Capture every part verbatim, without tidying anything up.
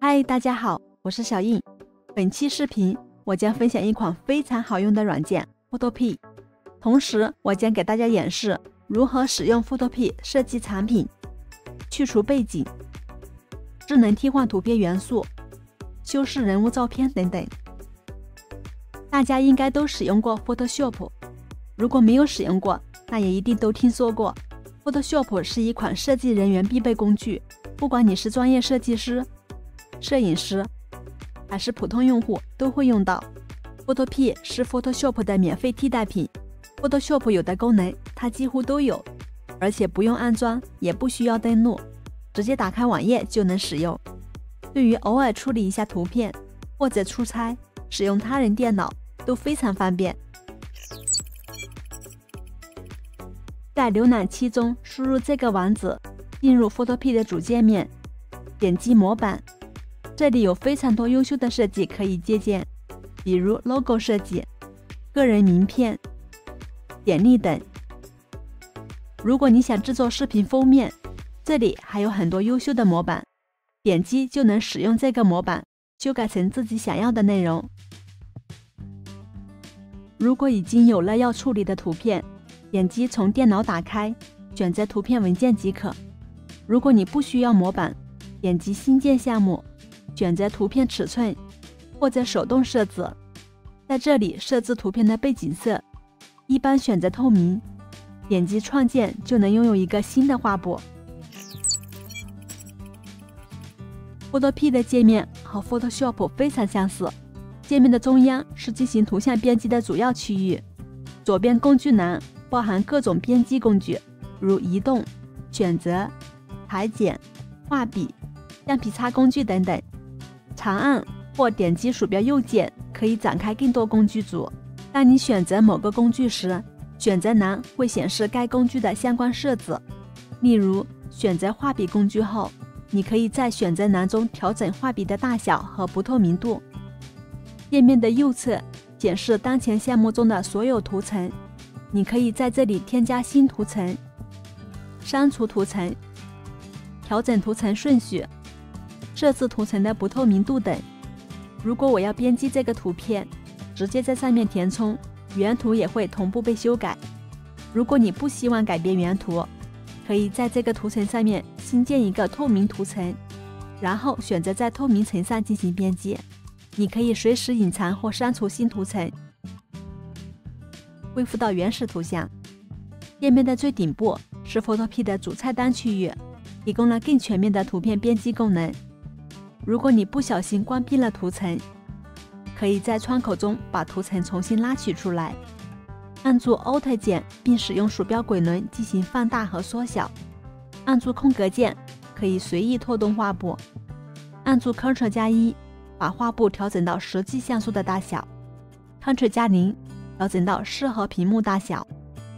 嗨，大家好，我是小印。本期视频我将分享一款非常好用的软件 Photopea， 同时我将给大家演示如何使用 Photopea 设计产品、去除背景、智能替换图片元素、修饰人物照片等等。大家应该都使用过 Photoshop， 如果没有使用过，那也一定都听说过。Photoshop 是一款设计人员必备工具，不管你是专业设计师、摄影师还是普通用户都会用到。 Photopea 是 Photoshop 的免费替代品， Photoshop 有的功能它几乎都有，而且不用安装，也不需要登录，直接打开网页就能使用。对于偶尔处理一下图片或者出差使用他人电脑都非常方便。在浏览器中输入这个网址，进入 Photopea 的主界面，点击模板，这里有非常多优秀的设计可以借鉴，比如 logo 设计、个人名片、简历等。如果你想制作视频封面，这里还有很多优秀的模板，点击就能使用这个模板修改成自己想要的内容。如果已经有了要处理的图片，点击从电脑打开，选择图片文件即可。如果你不需要模板，点击新建项目，选择图片尺寸或者手动设置，在这里设置图片的背景色，一般选择透明，点击创建就能拥有一个新的画布。Photopea 的界面和 Photoshop 非常相似，界面的中央是进行图像编辑的主要区域，左边工具栏包含各种编辑工具，如移动、选择、裁剪、画笔、橡皮擦工具等等。长按或点击鼠标右键可以展开更多工具组。当你选择某个工具时，选择栏会显示该工具的相关设置。例如，选择画笔工具后，你可以在选择栏中调整画笔的大小和不透明度。页面的右侧显示当前项目中的所有图层，你可以在这里添加新图层、删除图层、调整图层顺序、设置图层的不透明度等。如果我要编辑这个图片，直接在上面填充，原图也会同步被修改。如果你不希望改变原图，可以在这个图层上面新建一个透明图层，然后选择在透明层上进行编辑。你可以随时隐藏或删除新图层，恢复到原始图像。页面的最顶部是 Photopea 的主菜单区域，提供了更全面的图片编辑功能。如果你不小心关闭了图层，可以在窗口中把图层重新拉取出来，按住 Alt 键并使用鼠标滚轮进行放大和缩小，按住空格键可以随意拖动画布，按住 Ctrl 加一把画布调整到实际像素的大小， Ctrl 加零调整到适合屏幕大小。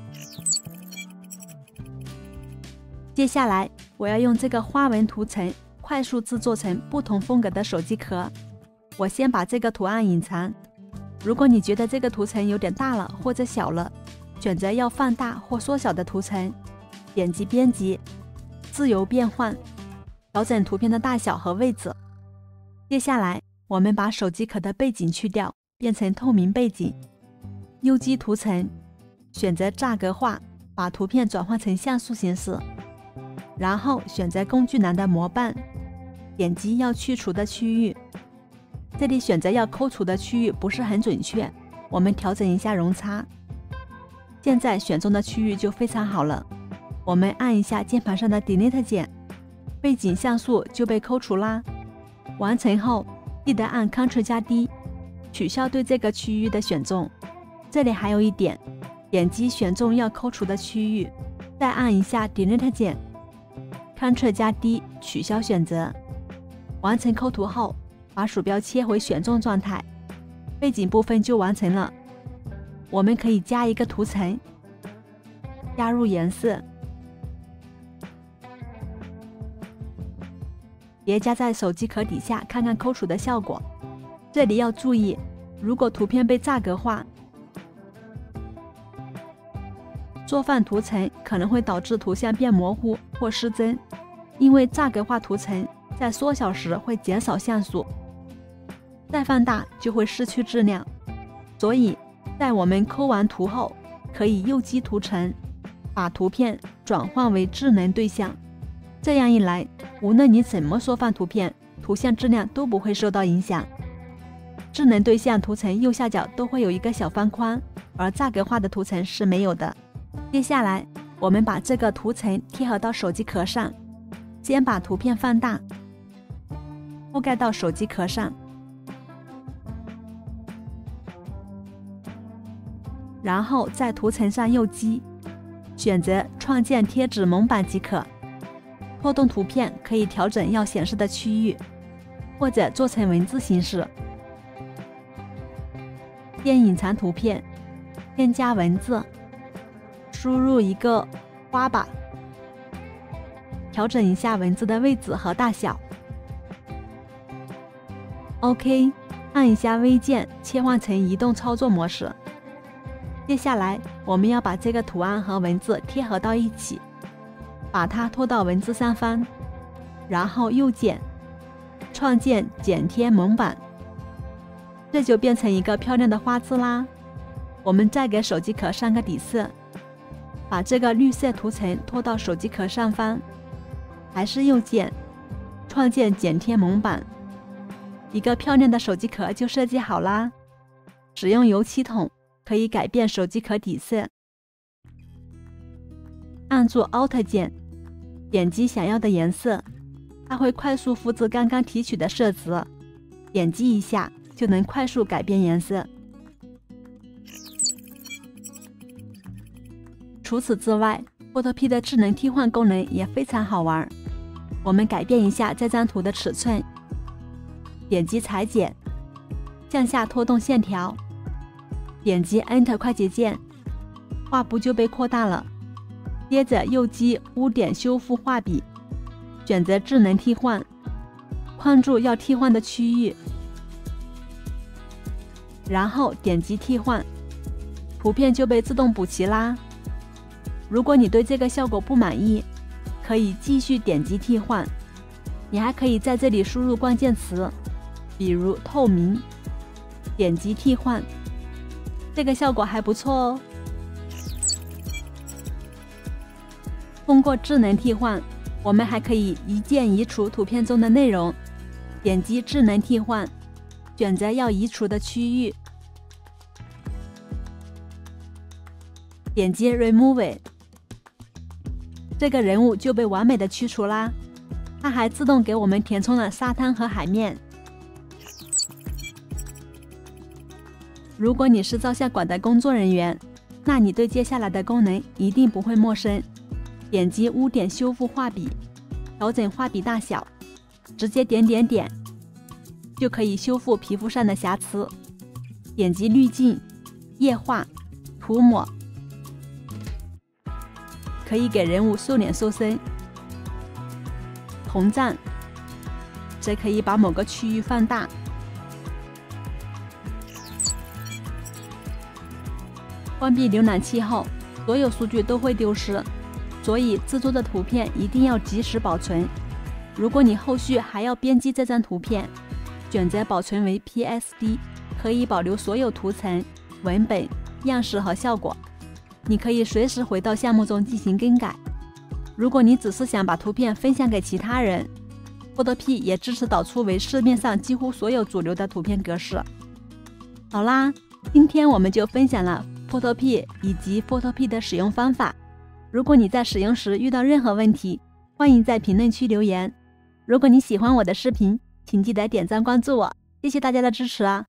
接下来我要用这个花纹图层快速制作成不同风格的手机壳。我先把这个图案隐藏。如果你觉得这个图层有点大了或者小了，选择要放大或缩小的图层，点击编辑，自由变换，调整图片的大小和位置。接下来我们把手机壳的背景去掉，变成透明背景。右击图层，选择栅格化，把图片转换成像素形式，然后选择工具栏的模板，点击要去除的区域。这里选择要抠除的区域不是很准确，我们调整一下容差。现在选中的区域就非常好了。我们按一下键盘上的 Delete 键，背景像素就被抠除啦。完成后记得按 Ctrl 加 D 取消对这个区域的选中。这里还有一点，点击选中要抠除的区域，再按一下 Delete 键， Ctrl 加 D 取消选择。完成抠图后，把鼠标切回选中状态，背景部分就完成了。我们可以加一个图层，加入颜色，叠加在手机壳底下，看看抠除的效果。这里要注意，如果图片被栅格化，做放图层可能会导致图像变模糊或失真，因为栅格化图层在缩小时会减少像素，再放大就会失去质量。所以在我们抠完图后，可以右击图层，把图片转换为智能对象。这样一来，无论你怎么缩放图片，图像质量都不会受到影响。智能对象图层右下角都会有一个小方框，而价格化的图层是没有的。接下来我们把这个图层贴合到手机壳上，先把图片放大，覆盖到手机壳上，然后在图层上右击，选择创建贴纸蒙版即可。拖动图片可以调整要显示的区域，或者做成文字形式。先隐藏图片，添加文字，输入一个花吧，调整一下文字的位置和大小。OK， 按一下 V 键切换成移动操作模式。接下来我们要把这个图案和文字贴合到一起，把它拖到文字上方，然后右键创建剪贴蒙版，这就变成一个漂亮的花字啦。我们再给手机壳上个底色，把这个绿色图层拖到手机壳上方，还是右键创建剪贴蒙版，一个漂亮的手机壳就设计好啦。使用油漆桶可以改变手机壳底色，按住 Alt 键，点击想要的颜色，它会快速复制刚刚提取的色值，点击一下就能快速改变颜色。除此之外， Photopea 的智能替换功能也非常好玩。我们改变一下这张图的尺寸，点击裁剪，向下拖动线条，点击 Enter 快捷键，画布就被扩大了。接着右击污点修复画笔，选择智能替换，框住要替换的区域，然后点击替换，图片就被自动补齐啦。如果你对这个效果不满意，可以继续点击替换。你还可以在这里输入关键词，比如透明，点击替换，这个效果还不错哦。通过智能替换，我们还可以一键移除图片中的内容。点击智能替换，选择要移除的区域，点击 Remove， 这个人物就被完美的去除啦。它还自动给我们填充了沙滩和海面。如果你是照相馆的工作人员，那你对接下来的功能一定不会陌生。点击污点修复画笔，调整画笔大小，直接点点点，就可以修复皮肤上的瑕疵。点击滤镜、液化、涂抹，可以给人物瘦脸瘦身。膨胀，则可以把某个区域放大。关闭浏览器后，所有数据都会丢失，所以制作的图片一定要及时保存。如果你后续还要编辑这张图片，选择保存为 P S D， 可以保留所有图层、文本、样式和效果。你可以随时回到项目中进行更改。如果你只是想把图片分享给其他人， Photopea 也支持导出为市面上几乎所有主流的图片格式。好啦，今天我们就分享了 Photopea 以及 Photopea 的使用方法。如果你在使用时遇到任何问题，欢迎在评论区留言。如果你喜欢我的视频，请记得点赞关注我，谢谢大家的支持啊！